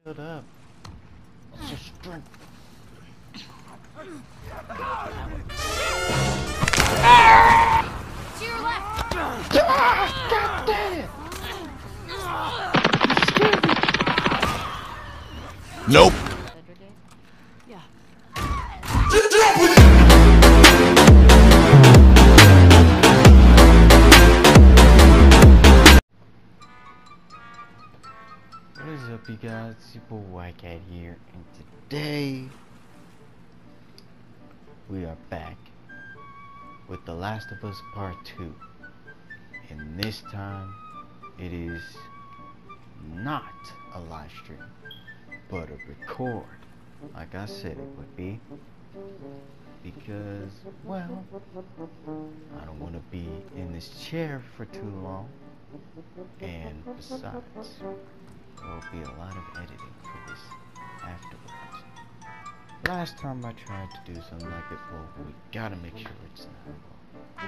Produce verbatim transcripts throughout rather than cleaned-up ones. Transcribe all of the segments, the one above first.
Build up. Muscle strength. To your left. Ah, God damn it! Nope. Yeah. What is up, you guys? It's your boy White Cat here, and today we are back with The Last of Us Part two. And this time it is not a live stream, but a record, like I said it would be, because, well, I don't want to be in this chair for too long, and besides, there will be a lot of editing for this afterwards. Last time I tried to do something like it, well, we gotta make sure it's not.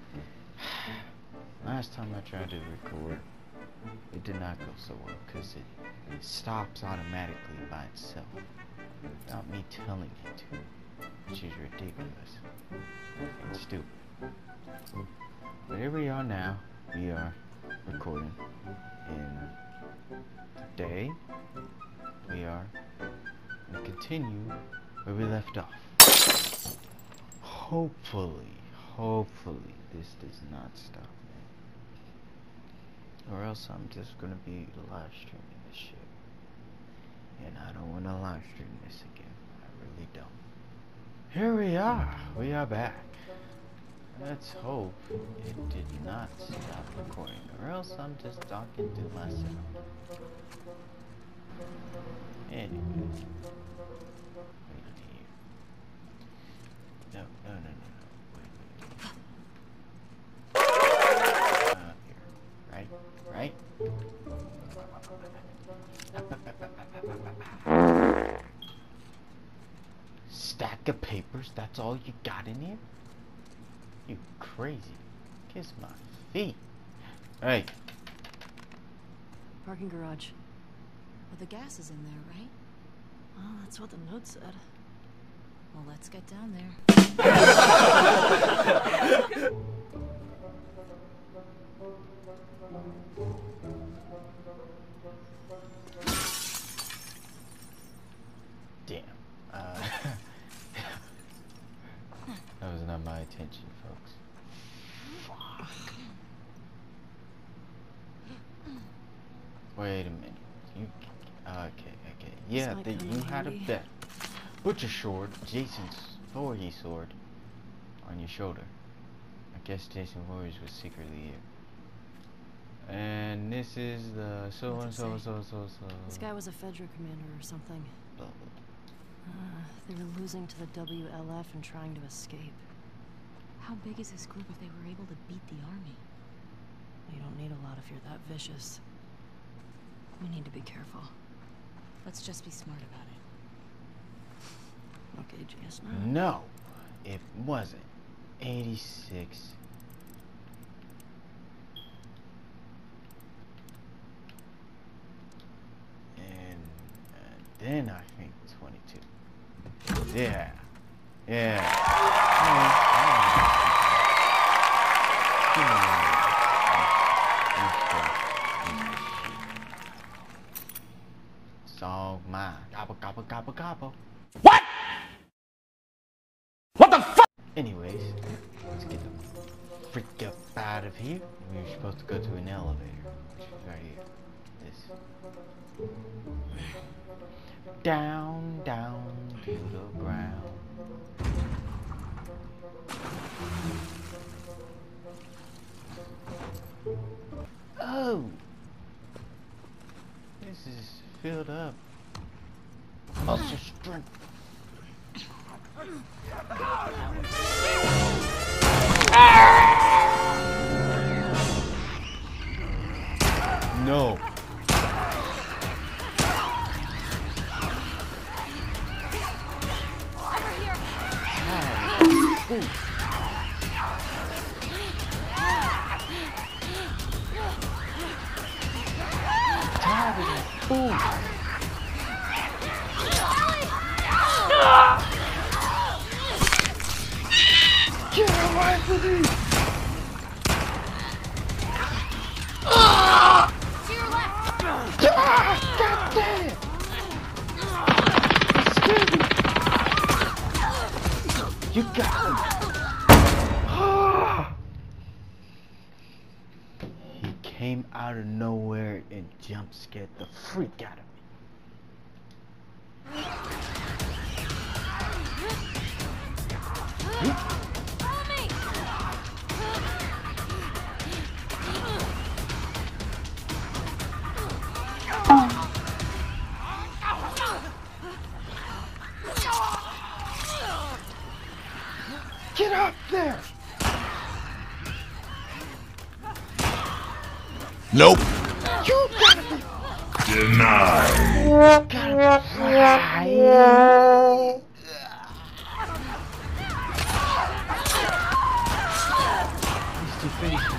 Last time I tried to record, it did not go so well because it stops automatically by itself without me telling it to, which is ridiculous and stupid. But here we are now. We are recording, and today we are going to continue where we left off. Hopefully, hopefully this does not stop me, or else I'm just going to be live streaming this shit, and I don't want to live stream this again. I really don't. Here we are. We are back. Let's hope it did not stop recording, or else I'm just talking to myself. Anyway. Wait here. No, no, no, no, no. Wait, wait. Uh, here. Right? Right? Stack of papers? That's all you got in here? You crazy. Kiss my feet. Hey. Parking garage. Well, the gas is in there, right? Well, that's what the note said. Well, let's get down there. Damn. Uh, that was not my intention, folks. Fuck. Wait a minute. You okay? Okay. Yeah, the, you had a bet. Butcher sword, Jason's Voorhees sword, on your shoulder. I guess Jason Voorhees was secretly here. And this is the so and so so so so. This guy was a Fedra commander or something. Blah, blah. Uh, they were losing to the W L F and trying to escape. How big is this group if they were able to beat the army? You don't need a lot if you're that vicious. We need to be careful. Let's just be smart about it. Okay, G S nine. No, it wasn't. eighty-six. And uh, then I think twenty-two. Yeah. Yeah. Oh, it's all mine. Gobble, gobble, gobble, gobble. What? What the fuck? Anyways, let's get the freak up out of here. We were supposed to go to an elevator, which is right here. This. Down, down to the ground. Oh! This is filled up. Muscle strength. No. Ooh. Tired of that fool. You got me! He came out of nowhere and jump scared the freak out of me. Follow me! Get up there! Nope. You gotta be Denied. gotta be right. These two faces.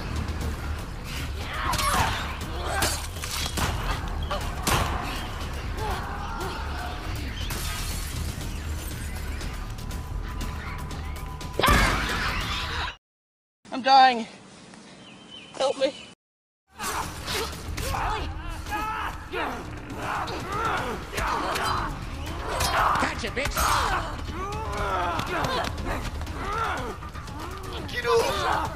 I'm dying. Help me. Gotcha, bitch. Get off!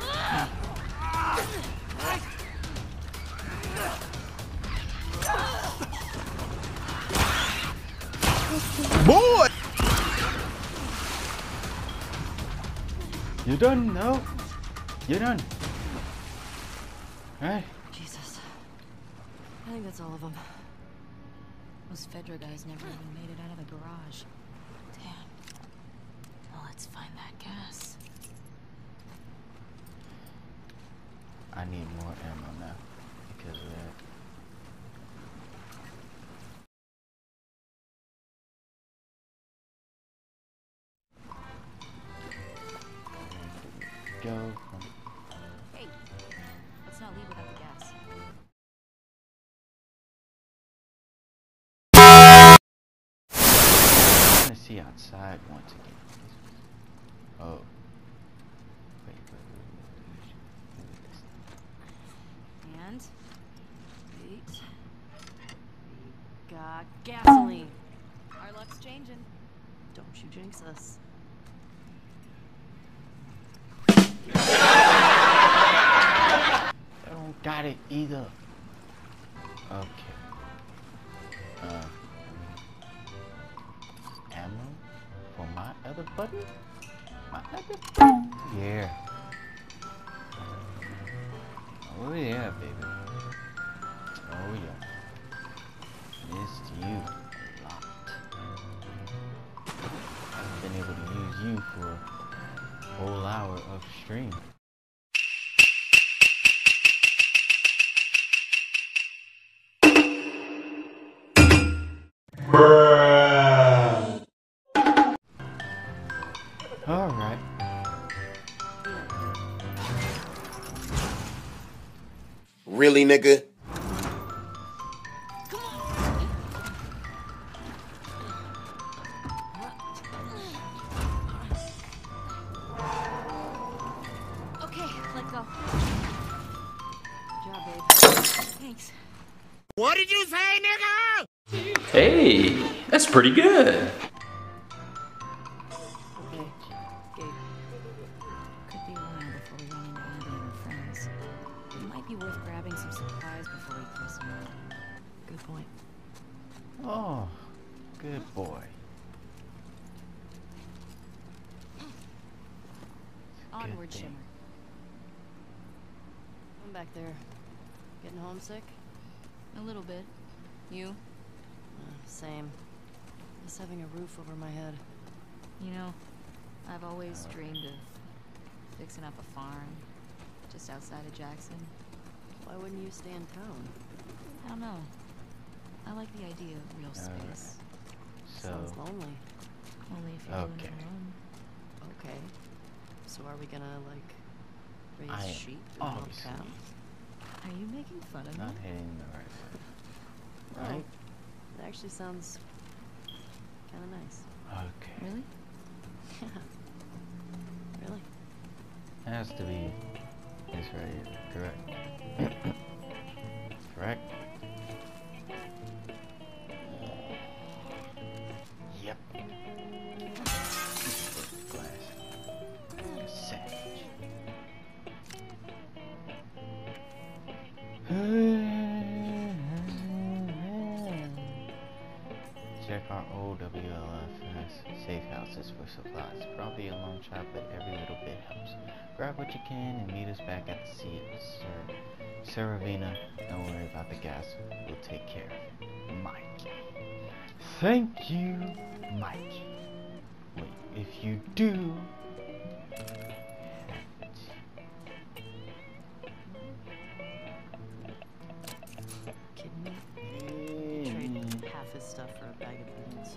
Boy! You done? No? You done? Right? Jesus. I think that's all of them. Those Fedra guys never even made it out of the garage. Damn. Well, let's find that gas. I need more ammo now because of that. Go from Hey, let's not leave without the gas. I'm gonna see outside once again. Oh. Wait, wait, wait, wait. And wait, we got gasoline. Our luck's changing. Don't you jinx us. I don't got it either. Okay. Uh. Ammo for my other button? My other button? Yeah. Oh yeah, baby. Oh yeah. Missed you a lot. I've been able to use you for a whole hour of stream. Alright. Really, nigga? Okay, let go. Good job, babe. Thanks. What did you say, nigga? Hey, that's pretty good. Okay, Gabe. Could be a while before we run into Abby and her friends. It might be worth grabbing some supplies before we press them out. Good point. Oh, good boy. Onward, thing. Shimmer. I'm back there. Getting homesick? A little bit. You? Uh, same. Just having a roof over my head. You know, I've always dreamed of fixing up a farm just outside of Jackson. Why wouldn't you stay in town? I don't know. I like the idea of real space. So, Sounds lonely. Only if you're doing okay. it alone. Okay. So are we gonna, like, raise I am sheep and milk obviously cows? Are you making fun of not me? heading in the right way. Oh, Right? it actually sounds kind of nice. Okay. Really? Yeah. Really? Has to be this right here. Correct. Correct? Yep. Glass. check our old W L F safe houses for supplies. Probably a long shot, but every little bit helps. Grab what you can and meet us back at the sea of Sir Saravina. Don't worry about the gas. We'll take care of it. Mike. Thank you, Mike. Wait, if you do... Stuff for a bag of beans.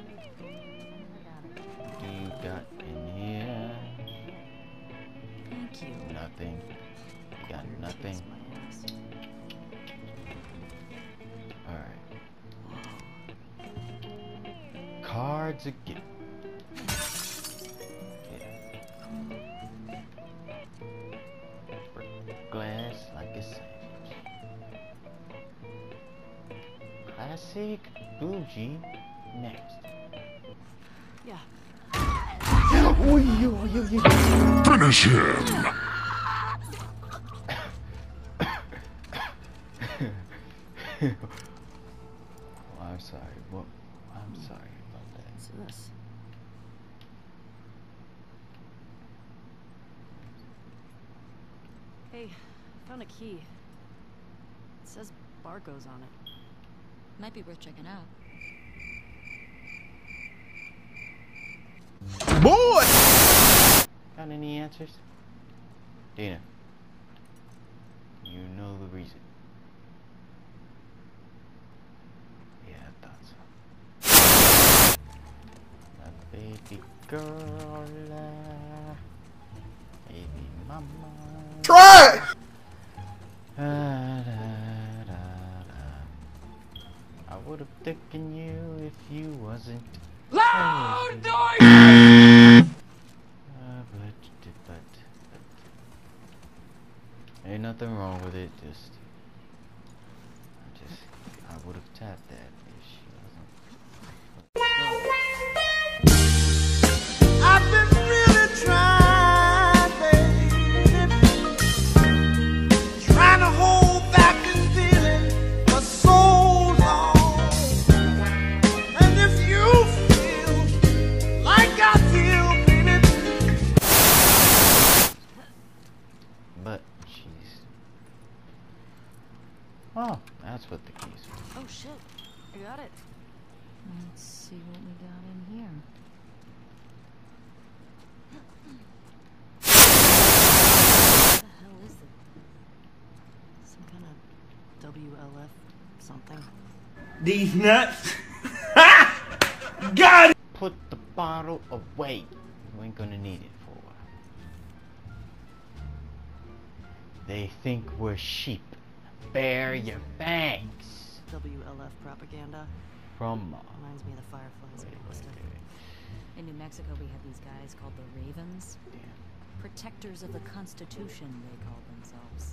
You got in here? Thank you. Nothing. You got nothing. Alright. Cards again. Yeah. Break glass like a sandwich. Classic bougie. Next. Yeah. Finish him! Oh, I'm sorry. What? I'm sorry about that. What's this? Hey, I found a key. It says barcodes on it. Might be worth checking out. Boy! Got any answers? Dana. You know the reason. Yeah, I thought so. My baby girl. Uh, baby mama. Try! Da, da, da, da. I would have taken you if you wasn't loud noise. Uh, but, but, but, ain't nothing wrong with it. Just, I just, I would have tapped that if she wasn't. I've been really trying, baby, trying to hold back this feeling for so long. And if you feel like I feel, baby, But she's. Oh, that's what the keys are. Oh shit, I got it. Let's see what we got in here. What the hell is it? Some kind of W L F something. these nuts. Got it. Put the bottle away. You ain't gonna need it for a while. They think we're sheep. Bare your fangs. W L F propaganda. From uh, Reminds me of the Fireflies. wait, and wait, stuff. wait. In New Mexico, we have these guys called the Ravens. Damn. Protectors of the Constitution, they call themselves.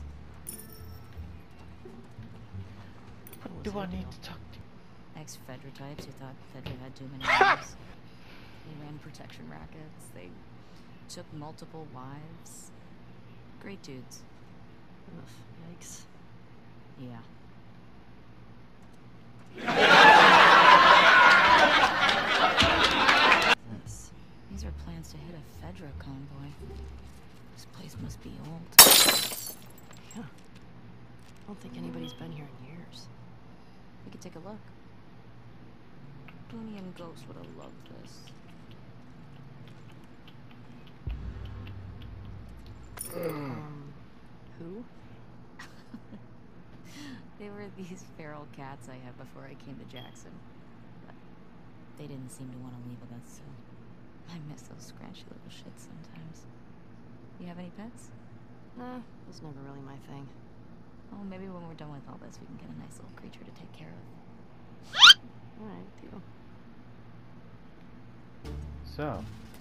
What do I need to talk to? Ex-Fedra types who thought Fedra had too many wives. They ran protection rackets. They took multiple wives. Great dudes. Ugh, yikes. Yeah. This. These are plans to hit a Fedra convoy. This place must be old. Yeah. I don't think anybody's been here in years. We could take a look. Booney and Ghost would have loved this. Um, who? They were these feral cats I had before I came to Jackson. But they didn't seem to want to leave with us, so I miss those scratchy little shits sometimes. You have any pets? Nah, it was never really my thing. Oh, maybe when we're done with all this, we can get a nice little creature to take care of. Alright, deal. So,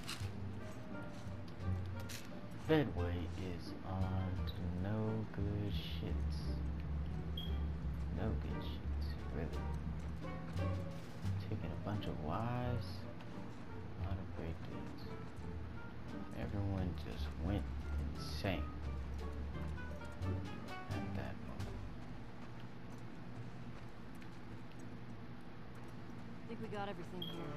Fedway is on to no good shits. No good shits, really. Taking a bunch of wives, a lot of great dudes. Everyone just went insane at that moment. Think we got everything here.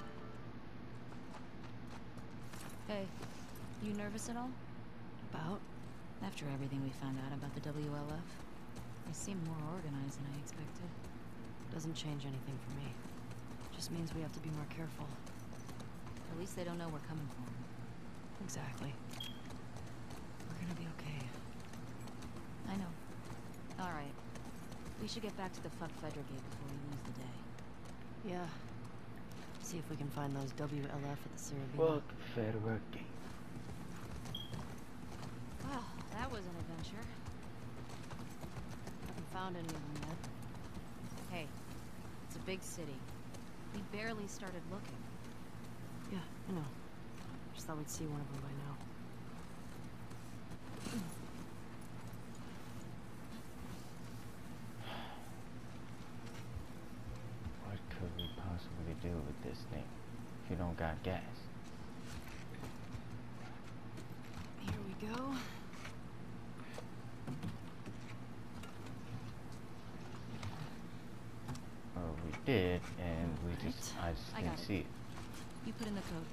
Hey, you nervous at all? About? After everything we found out about the W L F, they seem more organized than I expected. Doesn't change anything for me. Just means we have to be more careful. At least they don't know we're coming for them. Exactly. We're gonna be okay. I know. Alright. We should get back to the Fuck Fedra gate before we lose the day. Yeah. See if we can find those W L F at the Cerebina. Fuck Fedra Gate. Well, that was an adventure. Haven't found any of them yet. Hey, it's a big city. We barely started looking. Yeah, I know. Just thought we'd see one of them by now. What could we possibly do with this thing if you don't got gas? Here we go. Or we did, and we just, Right. I just I didn't got it. see it. You put in the code.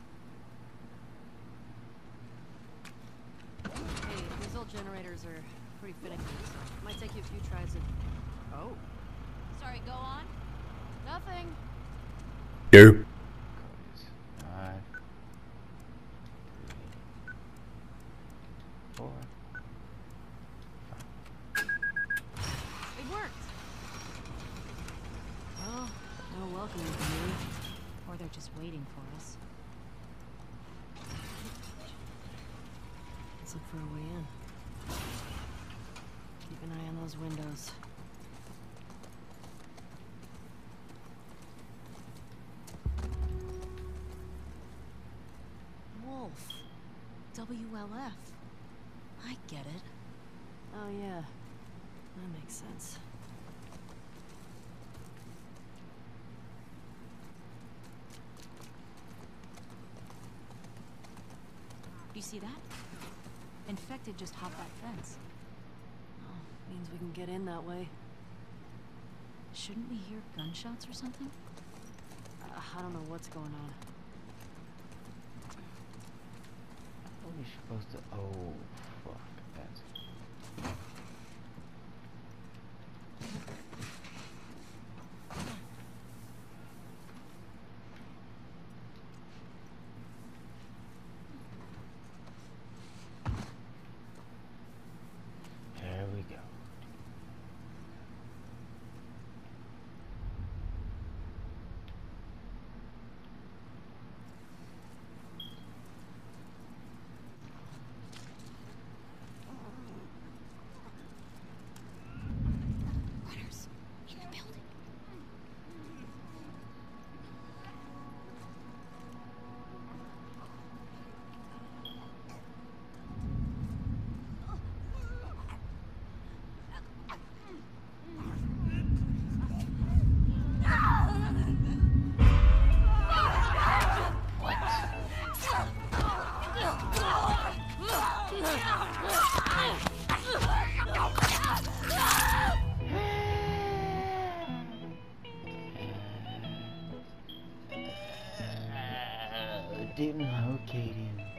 Hey, these old generators are pretty finicky, so it might take you a few tries of... Oh. Sorry, go on. Nothing. Yo. Code is five, three, four. It worked. Well, no welcoming from you. Or they're just waiting for us. Let's look for a way in. Keep an eye on those windows. Wolf. W L F. I get it. Oh yeah, that makes sense. You see that? Infected just hopped that fence. Oh, means we can get in that way. Shouldn't we hear gunshots or something? Uh, I don't know what's going on. What are we supposed to? Oh, fuck. That's. There we go. Runners in the building. Uh, didn't locate him.